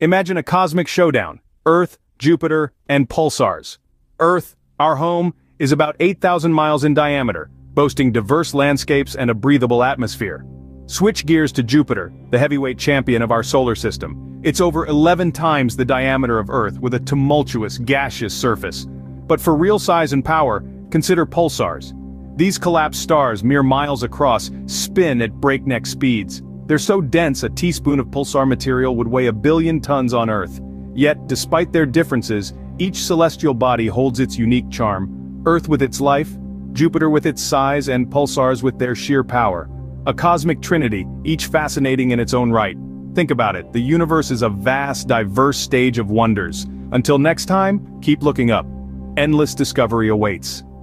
Imagine a cosmic showdown: Earth, Jupiter, and pulsars. Earth, our home, is about 8,000 miles in diameter, boasting diverse landscapes and a breathable atmosphere. Switch gears to Jupiter, the heavyweight champion of our solar system. It's over 11 times the diameter of Earth with a tumultuous, gaseous surface. But for real size and power, consider pulsars. These collapsed stars, mere miles across, spin at breakneck speeds. They're so dense a teaspoon of pulsar material would weigh 1 billion tons on Earth. Yet, despite their differences, each celestial body holds its unique charm. Earth with its life, Jupiter with its size, and pulsars with their sheer power. A cosmic trinity, each fascinating in its own right. Think about it, the universe is a vast, diverse stage of wonders. Until next time, keep looking up. Endless discovery awaits.